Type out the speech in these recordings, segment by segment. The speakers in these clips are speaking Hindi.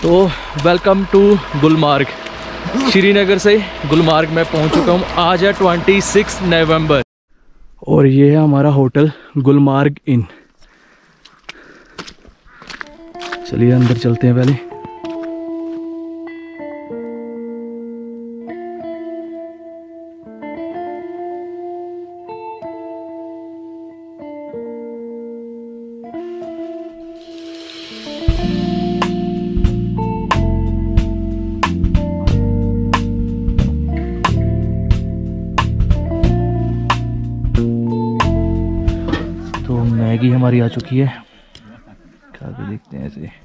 तो वेलकम टू गुलमार्ग। श्रीनगर से गुलमार्ग में पहुंच चुका हूं। आज है 26 नवंबर और ये है हमारा होटल गुलमार्ग इन। चलिए अंदर चलते हैं पहले। तो मैगी हमारी आ चुकी है, खा के देखते हैं ऐसे।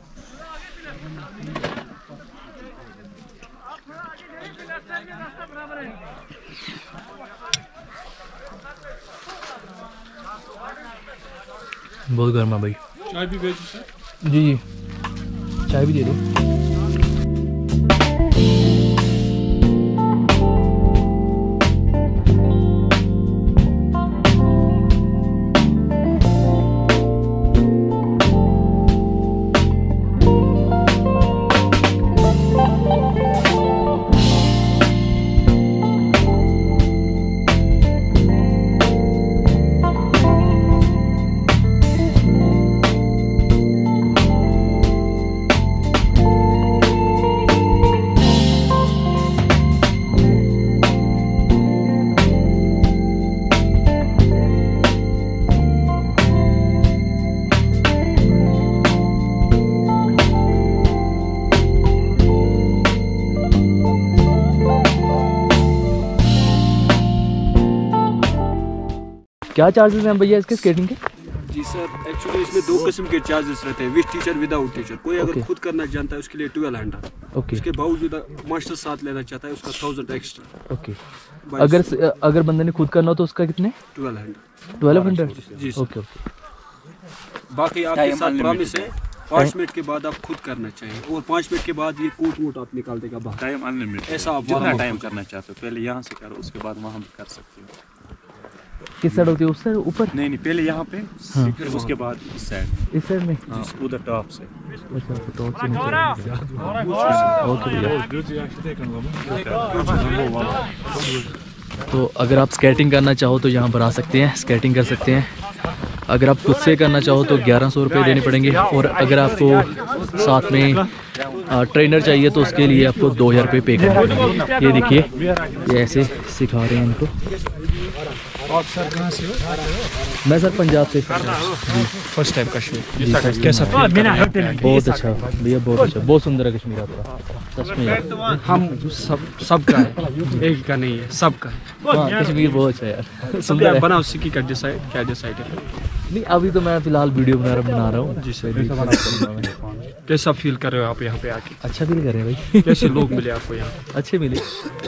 बहुत गर्म है भाई। चाय भी भेज सर? जी जी, चाय भी दे दो। क्या चार्जेस हैं भैया इसके स्केटिंग के? जी सर, एक्चुअली इसमें दो किस्म के चार्जेस रहते हैं, विद टीचर विदाउट टीचर। कोई अगर खुद करना जानता है उसके लिए 1200। ओके। उसके बावजूद मास्टर साथ लेना चाहता है उसका 1000 एक्स्ट्रा। ओके। अगर बंदे ने खुद करना हो तो उसका कितने? 1200। जी सर। Okay okay. बाकी आपके साथ प्रॉमिस है 5 मिनट के बाद आप खुद करना चाहिए और 5 मिनट के बाद ये कोट वोट आप निकाल देगा बाहर। टाइम अनलिमिटेड, ऐसा आप जितना टाइम करना चाहते हो पहले यहाँ से करो, उसके बाद वहाँ भी कर सकते हो। किस साइड होती है? उस साइड ऊपर? नहीं नहीं, पहले यहाँ पे फिर उसके बाद इस साइड। इस साइड में? जी, उधर टॉप से। अच्छा, टॉप से नीचे। ओके भैया। तो अगर आप स्केटिंग करना चाहो तो यहाँ पर आ सकते हैं, स्केटिंग कर सकते हैं। अगर आप खुद से करना चाहो तो 1100 रुपये देने पड़ेंगे और अगर आपको साथ में ट्रेनर चाहिए तो उसके लिए आपको 2000 रुपये पे करने पड़ेंगे। ये देखिए, ये ऐसे सिखा रहे हैं इनको। आप सर कहाँ से हो? मैं सर पंजाब से। जी, फर्स्ट टाइम कश्मीर। जी, कैसा बहुत अच्छा भैया, बहुत अच्छा, बहुत सुंदर है कश्मीर आपका, सच में। हम सबका है, एक का नहीं है, सबका है। हाँ, कश्मीर बहुत अच्छा है यार, सुंदर है। बनाओ सिक्की का क्या डिसाइड है? नहीं, अभी तो मैं फिलहाल वीडियो बना रहा हूँ। जी सर। कैसा फील कर रहे हो आप यहाँ पे आके? अच्छा फील कर रहे हैं भाई। कैसे लोग मिले आपको यहाँ? अच्छे मिले।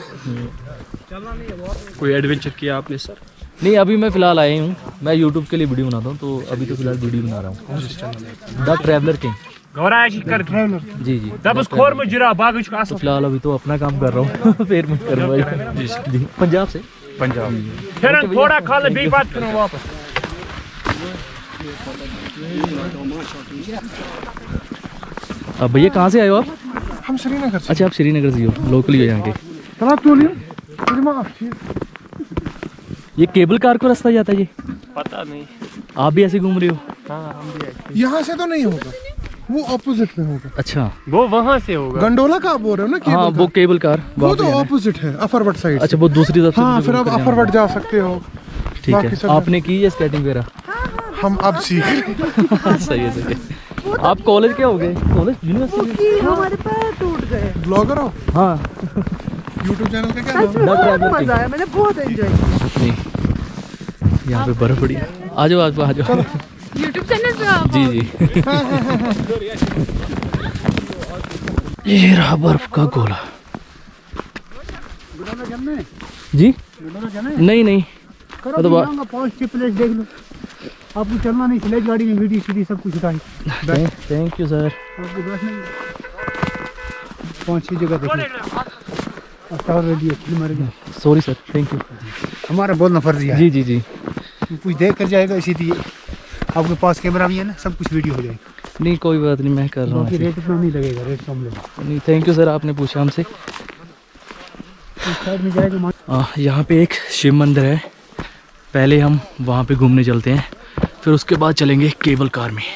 कोई एडवेंचर किया आपने सर? नहीं, अभी मैं फ़िलहाल आया हूँ, मैं यूट्यूब के लिए वीडियो बनाता हूँ, तो अभी तो फ़िलहाल वीडियो बना रहा हूँ। The traveller king. जी जी। तो फिलहाल अभी तो अपना काम कर रहा हूँ। फिर मैं करूँगा। जी, पंजाब से। पंजाब। थोड़ा खा ले, बात करो वापस। अब भैया कहाँ से आए हो आप? हम श्रीनगर से। अच्छा, आप श्रीनगर से हो, लोकल ही हो यहाँ के? ये केबल कार को रास्ता जाता है ये? पता नहीं। आप भी ऐसे घूम रहे हो? हाँ, हम भी। यहाँ से तो नहीं होगा, वो ऑपोजिट में होगा। अच्छा, वो वहाँ से होगा। गंडोला का आप बोल रहे हो ना? केबल हाँ, वो केबल कार वो तो ऑपोजिट है, अफरवट साइड। अच्छा, वो दूसरी तरफ से। हाँ, फिर आप अफरवट जा सकते हो। ठीक है। आपने की है स्केटिंग वगैरह? हम अब सीख सही है, सही है। आप कॉलेज क्या हो गए? College university? हमारे पैर टूट गए। ब्लॉगर हो? हाँ। यूट्यूब चैनल का क्या सच में बहुत मजा आया, मैंने बहुत एंजॉय किया। यहाँ पे बर्फ पड़ी। आ जाओ, आ जाओ। यूट्यूब चैनल पे आप? जी जी। ये रहा बर्फ का गोला। जी नहीं नहीं, करो 5 प्लेस देख लो। आपको चलना नहीं, स्लेज गाड़ी में वीडियो सीधी सब कुछ उठाई। Thank you sir. आपको बैठना 5-6 जगह देखो। Sorry sir, thank you. हमारा बोलना फर्जी है। जी जी जी। कुछ देख कर जाएगा, इसीलिए आपके पास कैमरा भी है ना, सब कुछ वीडियो हो जाएगी। नहीं कोई बात नहीं, मैं कर रहा हूँ बाकी ऐसे। रेट इतना नहीं लगेगा, रेट कम लगेगा। नहीं थैंक यू सर, आपने पूछा हमसे। इस साइड में जाएगा यहाँ पे एक शिव मंदिर है, पहले हम वहाँ पे घूमने चलते हैं, फिर उसके बाद चलेंगे केबल कार में।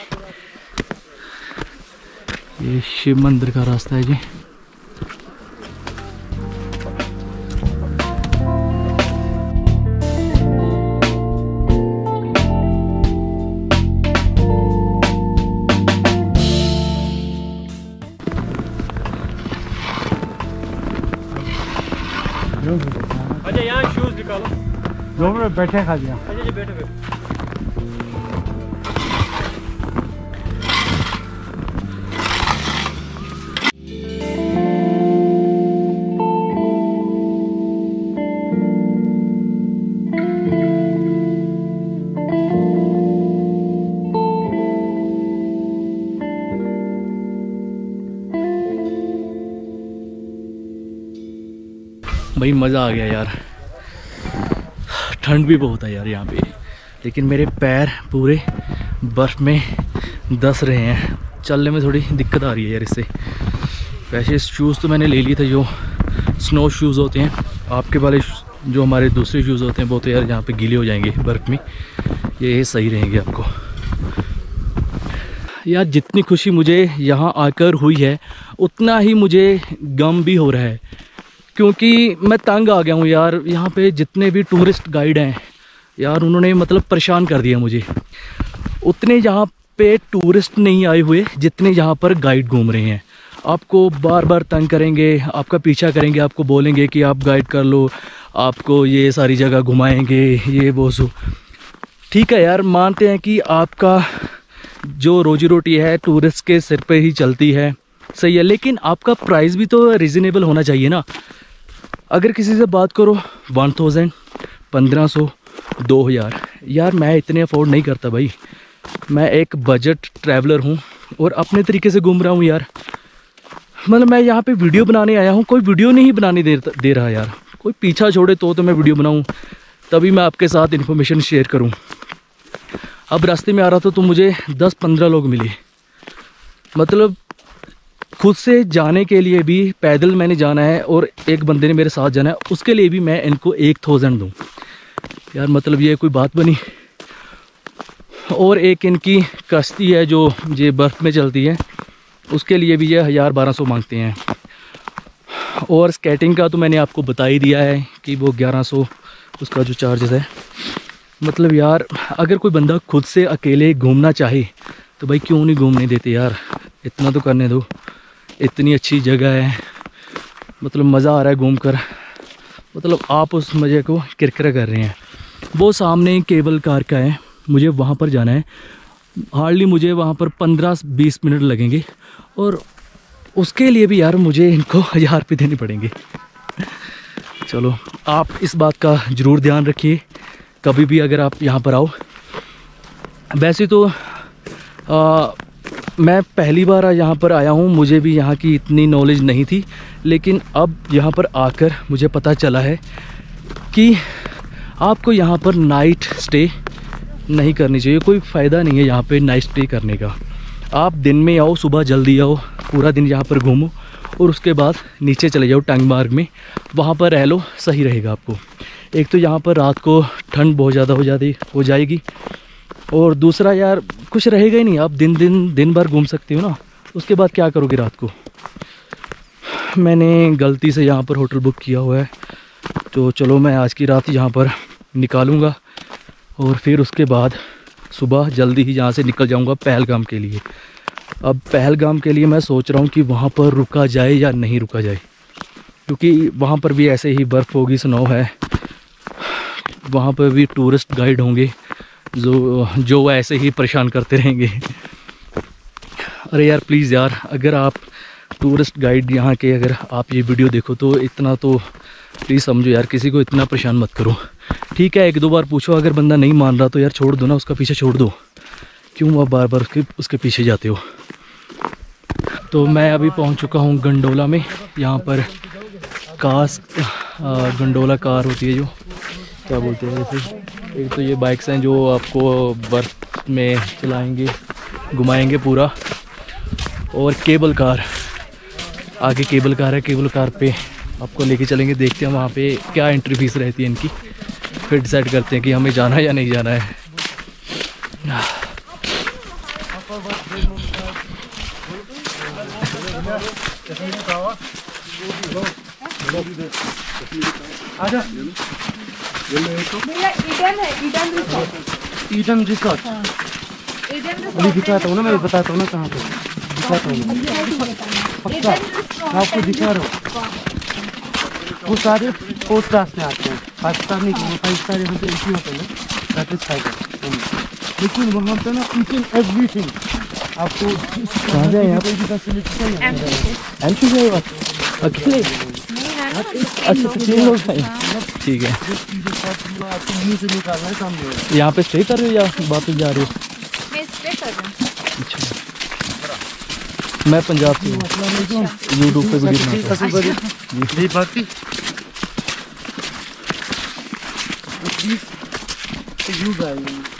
ये शिव मंदिर का रास्ता है जी। अच्छा यहाँ शूज निकालो। 2 मिनट बैठे खा दिया। अच्छा जी बैठो। भाई मज़ा आ गया यार, ठंड भी बहुत है यार यहाँ पे, लेकिन मेरे पैर पूरे बर्फ़ में धंस रहे हैं, चलने में थोड़ी दिक्कत आ रही है यार इससे। वैसे शूज़ तो मैंने ले लिए थे जो स्नो शूज़ होते हैं, आपके वाले जो हमारे दूसरे शूज़ होते हैं वो तो यार यहाँ पे गीले हो जाएंगे बर्फ़ में, ये सही रहेंगे आपको। यार जितनी खुशी मुझे यहाँ आकर हुई है उतना ही मुझे गम भी हो रहा है, क्योंकि मैं तंग आ गया हूँ यार। यहाँ पे जितने भी टूरिस्ट गाइड हैं यार, उन्होंने मतलब परेशान कर दिया मुझे। उतने यहाँ पे टूरिस्ट नहीं आए हुए जितने यहाँ पर गाइड घूम रहे हैं। आपको बार बार तंग करेंगे, आपका पीछा करेंगे, आपको बोलेंगे कि आप गाइड कर लो, आपको ये सारी जगह घुमाएंगे, ये वो सो। ठीक है यार, मानते हैं कि आपका जो रोजी रोटी है टूरिस्ट के सिर पे ही चलती है, सही है, लेकिन आपका प्राइस भी तो रीज़नेबल होना चाहिए ना। अगर किसी से बात करो 1000, 1500, 2000, यार मैं इतने अफोर्ड नहीं करता भाई। मैं एक बजट ट्रैवलर हूँ और अपने तरीके से घूम रहा हूँ यार। मतलब मैं यहाँ पे वीडियो बनाने आया हूँ, कोई वीडियो नहीं बनाने दे रहा यार। कोई पीछा छोड़े तो मैं वीडियो बनाऊँ, तभी मैं आपके साथ इन्फॉर्मेशन शेयर करूँ। अब रास्ते में आ रहा था तो मुझे 10-15 लोग मिले। मतलब खुद से जाने के लिए भी पैदल मैंने जाना है और एक बंदे ने मेरे साथ जाना है, उसके लिए भी मैं इनको 1000 दूँ यार। मतलब ये कोई बात बनी। और एक इनकी कश्ती है जो ये बर्फ़ में चलती है, उसके लिए भी ये 1000-1200 मांगते हैं। और स्केटिंग का तो मैंने आपको बता ही दिया है कि वो 1100 उसका जो चार्जेस है। मतलब यार अगर कोई बंदा खुद से अकेले घूमना चाहे तो भाई क्यों नहीं घूमने देते यार, इतना तो करने दो। इतनी अच्छी जगह है, मतलब मज़ा आ रहा है घूमकर। मतलब आप उस मज़े को किरकिरा कर रहे हैं। वो सामने केबल कार का है, मुझे वहाँ पर जाना है। हार्डली मुझे वहाँ पर 15-20 मिनट लगेंगे और उसके लिए भी यार मुझे इनको 1000 रुपये देने पड़ेंगे। चलो आप इस बात का ज़रूर ध्यान रखिए कभी भी अगर आप यहाँ पर आओ। वैसे तो मैं पहली बार यहाँ पर आया हूँ, मुझे भी यहाँ की इतनी नॉलेज नहीं थी, लेकिन अब यहाँ पर आकर मुझे पता चला है कि आपको यहाँ पर नाइट स्टे नहीं करनी चाहिए। कोई फ़ायदा नहीं है यहाँ पे नाइट स्टे करने का। आप दिन में आओ, सुबह जल्दी आओ, पूरा दिन यहाँ पर घूमो और उसके बाद नीचे चले जाओ टंग मार्ग में, वहाँ पर रह लो, सही रहेगा आपको। एक तो यहाँ पर रात को ठंड बहुत ज़्यादा हो जाएगी और दूसरा यार कुछ रहेगा ही नहीं। आप दिन भर घूम सकते हो ना, उसके बाद क्या करोगे रात को। मैंने गलती से यहाँ पर होटल बुक किया हुआ है, तो चलो मैं आज की रात यहाँ पर निकालूंगा और फिर उसके बाद सुबह जल्दी ही यहाँ से निकल जाऊँगा पहलगाम के लिए। अब पहलगाम के लिए मैं सोच रहा हूँ कि वहाँ पर रुका जाए या नहीं रुका जाए, क्योंकि वहाँ पर भी ऐसे ही बर्फ़ होगी, स्नो है, वहाँ पर भी टूरिस्ट गाइड होंगे जो ऐसे ही परेशान करते रहेंगे। अरे यार प्लीज़ यार, अगर आप टूरिस्ट गाइड यहाँ के अगर आप ये वीडियो देखो तो इतना तो प्लीज़ समझो यार, किसी को इतना परेशान मत करो। ठीक है 1-2 बार पूछो, अगर बंदा नहीं मान रहा तो यार छोड़ दो ना, उसका पीछे छोड़ दो। क्यों आप बार बार उसके पीछे जाते हो। तो मैं अभी पहुँच चुका हूँ गंडोला में। यहाँ पर गंडोला कार होती है, जो क्या बोलते हैं वैसे, एक तो ये बाइक्स हैं जो आपको बर्फ़ में चलाएंगे, घुमाएंगे पूरा। और केबल कार, आगे केबल कार है। केबल कार पे आपको लेके चलेंगे, देखते हैं वहाँ पे क्या एंट्री फीस रहती है इनकी, फिर डिसाइड करते हैं कि हमें जाना है या नहीं जाना है। भैया ईडन है, Eden resort. Eden resort Eden अभी रिसोर्ट दिखाता हूँ ना, मैं बताता हूँ ना कहाँ पे दिखाता हूँ पक्का, मैं आपको दिखा रहा हूँ। वो सारे पोस्ट क्लास में आते हैं, पाकिस्तानी के 5 स्टार यहाँ पे इसी होते हैं ना, लेकिन वहाँ पे ना ईच एंड एवरीथिंग आपको कहाँ जाए आप? कोई भी फैसिलिटी चाहिए एंट्री है बस अकेले? अच्छा तो 3 लोग हैं, ठीक है। आपको मुँह से निकालना है सामने। यहाँ पे स्टे कर रहे हो या वापस जा रहे हो? मैं स्टे कर रहा हूँ। अच्छा, मैं पंजाब से हूँ, यूट्यूब पे वीडियो बनाता हूँ। You guys.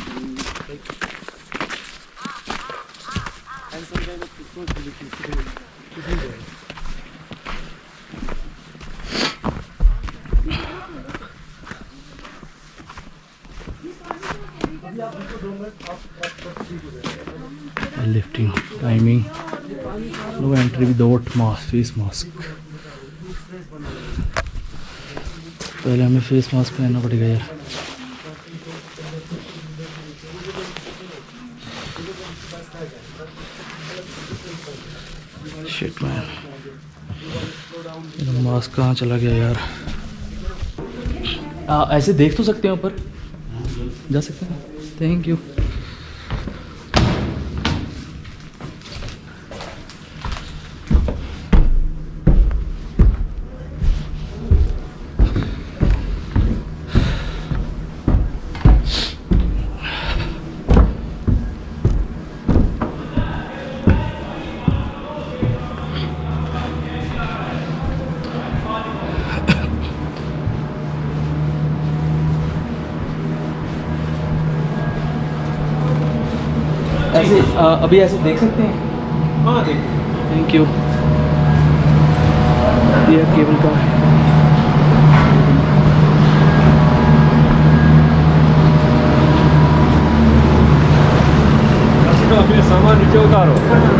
Lifting timing, no entry without mask, face mask. पहले हमें फेस मास्क पहनना पड़ेगा यार। शिट मैन, मेरा मास्क कहाँ चला गया यार। ऐसे देख तो सकते हैं ऊपर, जा सकते हैं? Thank you. ऐसे अभी ऐसे देख सकते हैं? हाँ देखो। Thank you. ये केबल का है। तो अपने सामान नीचे उतारो।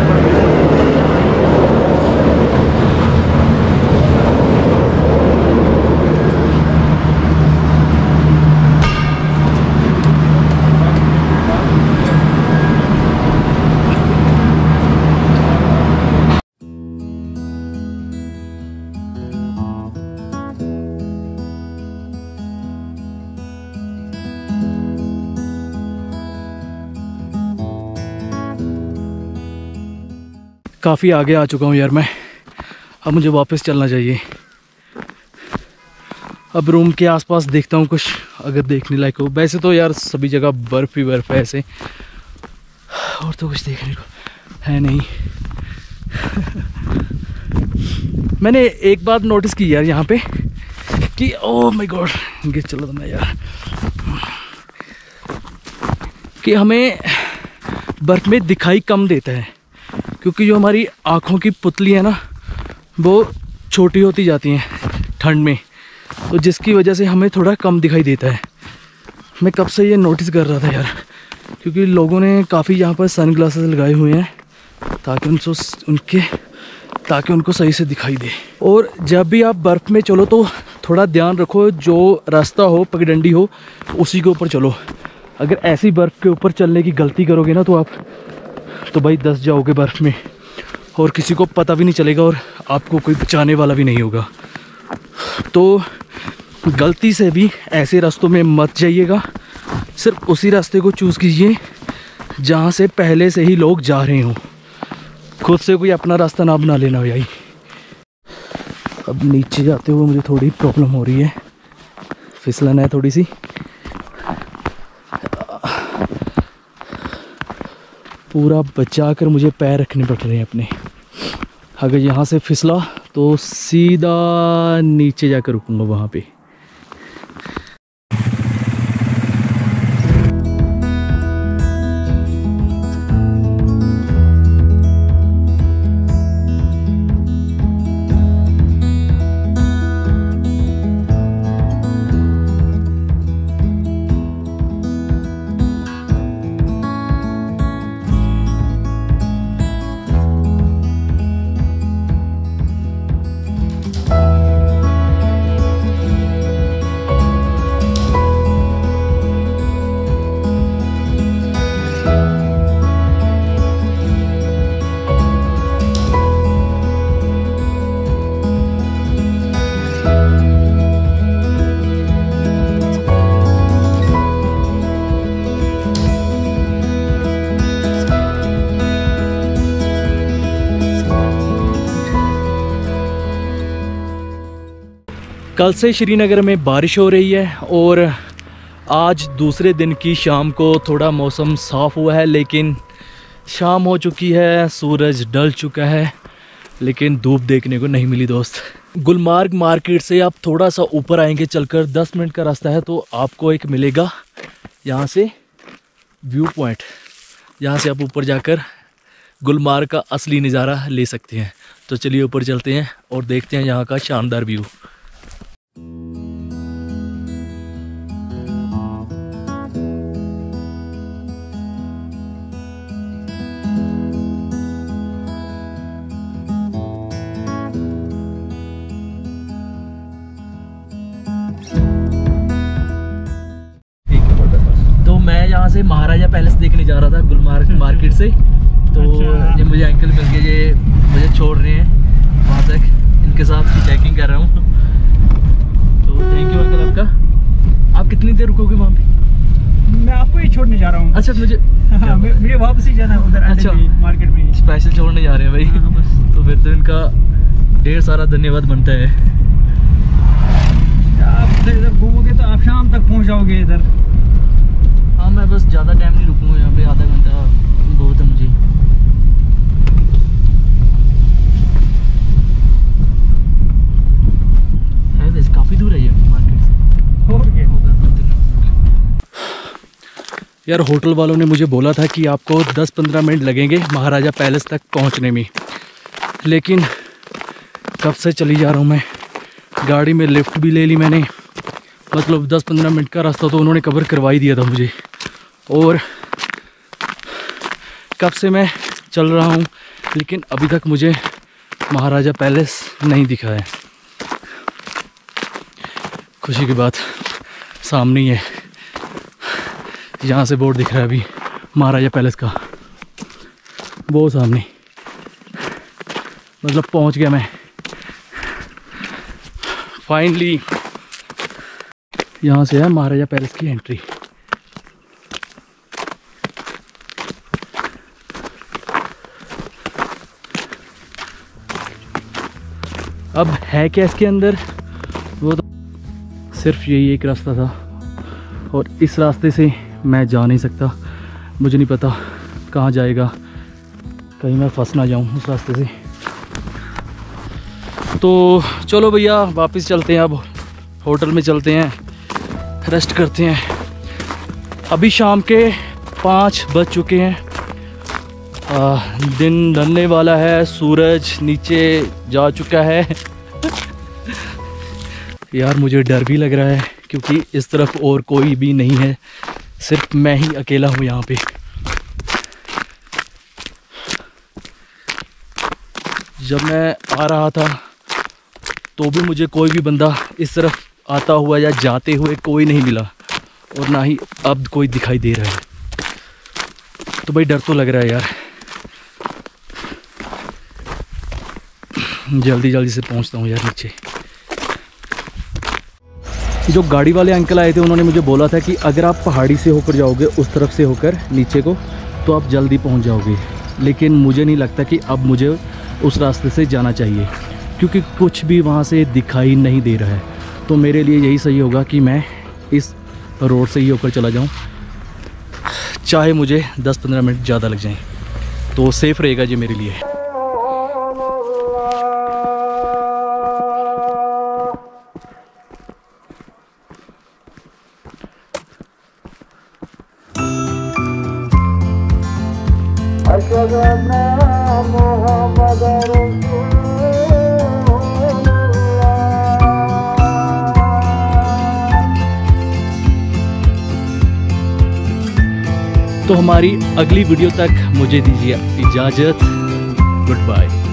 काफ़ी आगे आ चुका हूँ यार मैं, अब मुझे वापस चलना चाहिए। अब रूम के आसपास देखता हूँ कुछ अगर देखने लायक हो। वैसे तो यार सभी जगह बर्फ़ ही बर्फ़ है ऐसे, और तो कुछ देखने को है नहीं। मैंने एक बात नोटिस की यार यहाँ पे कि ओह माय गॉड, गिर चला था मैं यार, कि हमें बर्फ़ में दिखाई कम देता है, क्योंकि जो हमारी आँखों की पुतली है ना वो छोटी होती जाती हैं ठंड में, तो जिसकी वजह से हमें थोड़ा कम दिखाई देता है। मैं कब से ये नोटिस कर रहा था यार, क्योंकि लोगों ने काफ़ी यहाँ पर सन ग्लासेस लगाए हुए हैं ताकि उनको सही से दिखाई दे। और जब भी आप बर्फ़ में चलो तो थोड़ा ध्यान रखो, जो रास्ता हो पगडंडी हो उसी के ऊपर चलो। अगर ऐसी बर्फ़ के ऊपर चलने की गलती करोगे ना तो भाई दस जाओगे बर्फ़ में, और किसी को पता भी नहीं चलेगा और आपको कोई बचाने वाला भी नहीं होगा। तो गलती से भी ऐसे रास्तों में मत जाइएगा, सिर्फ उसी रास्ते को चूज़ कीजिए जहाँ से पहले से ही लोग जा रहे हों। खुद से कोई अपना रास्ता ना बना लेना भाई। अब नीचे जाते हुए मुझे थोड़ी प्रॉब्लम हो रही है, फिसलन है थोड़ी सी। पूरा बचा कर मुझे पैर रखने पड़ रहे हैं अपने। अगर यहाँ से फिसला तो सीधा नीचे जाकर रुकूंगा वहाँ पे। कल से श्रीनगर में बारिश हो रही है और आज दूसरे दिन की शाम को थोड़ा मौसम साफ़ हुआ है, लेकिन शाम हो चुकी है, सूरज ढल चुका है, लेकिन धूप देखने को नहीं मिली दोस्त। गुलमार्ग मार्केट से आप थोड़ा सा ऊपर आएंगे चलकर, 10 मिनट का रास्ता है, तो आपको एक मिलेगा यहाँ से व्यू पॉइंट। यहाँ से आप ऊपर जाकर गुलमार्ग का असली नज़ारा ले सकते हैं। तो चलिए ऊपर चलते हैं और देखते हैं यहाँ का शानदार व्यू। तो मैं यहाँ से महाराजा पैलेस देखने जा रहा था गुलमार्ग मार्केट से, तो ये मुझे अंकल मिल गए, ये मुझे छोड़ रहे हैं वहाँ तक, इनके साथ चेकिंग कर रहा हूँ। तो थैंक यू अंकल आपका। आप कितनी देर रुकोगे वहाँ पे? मैं आपको ही छोड़ने जा रहा हूँ। अच्छा मुझे मुझे वापस ही जाना है उधर। अच्छा मार्केट में स्पेशल छोड़ने जा रहे हैं भाई। हाँ, बस। तो फिर तो इनका ढेर सारा धन्यवाद बनता है। आप इधर घूमोगे तो आप शाम तक पहुँच जाओगे इधर। हाँ मैं बस ज़्यादा टाइम नहीं रुकूँगा यहाँ पे, आधा घंटा बहुत है मुझे। है वैसे काफ़ी दूर है ये मार्केट से। हो गया यार होटल वालों ने मुझे बोला था कि आपको 10-15 मिनट लगेंगे महाराजा पैलेस तक पहुँचने में, लेकिन कब से चली जा रहा हूँ मैं। गाड़ी में लिफ्ट भी ले ली मैंने, मतलब 10-15 मिनट का रास्ता तो उन्होंने कवर करवा ही दिया था मुझे, और कब से मैं चल रहा हूँ, लेकिन अभी तक मुझे महाराजा पैलेस नहीं दिखा है। खुशी की बात सामने ही है, यहाँ से बोर्ड दिख रहा है अभी महाराजा पैलेस का, वो सामने, मतलब पहुँच गया मैं फाइनली। यहाँ से है महाराजा पैलेस की एंट्री। अब है क्या इसके अंदर, वो तो सिर्फ यही एक रास्ता था, और इस रास्ते से मैं जा नहीं सकता। मुझे नहीं पता कहाँ जाएगा, कहीं मैं फंस ना जाऊँ उस रास्ते से। तो चलो भैया वापस चलते हैं, अब होटल में चलते हैं, रेस्ट करते हैं। अभी शाम के 5 बज चुके हैं, दिन ढलने वाला है, सूरज नीचे जा चुका है। यार मुझे डर भी लग रहा है क्योंकि इस तरफ और कोई भी नहीं है, सिर्फ मैं ही अकेला हूँ यहाँ पे। जब मैं आ रहा था तो भी मुझे कोई भी बंदा इस तरफ आता हुआ या जाते हुए कोई नहीं मिला, और ना ही अब कोई दिखाई दे रहा है। तो भाई डर तो लग रहा है यार। जल्दी जल्दी से पहुंचता हूँ यार नीचे। जो गाड़ी वाले अंकल आए थे उन्होंने मुझे बोला था कि अगर आप पहाड़ी से होकर जाओगे उस तरफ से होकर नीचे को, तो आप जल्दी पहुंच जाओगे, लेकिन मुझे नहीं लगता कि अब मुझे उस रास्ते से जाना चाहिए, क्योंकि कुछ भी वहाँ से दिखाई नहीं दे रहा है। तो मेरे लिए यही सही होगा कि मैं इस रोड से ही होकर चला जाऊँ, चाहे मुझे 10-15 मिनट ज़्यादा लग जाएं, तो सेफ़ रहेगा ये मेरे लिए। तो हमारी अगली वीडियो तक मुझे दीजिए इजाज़त। Good bye.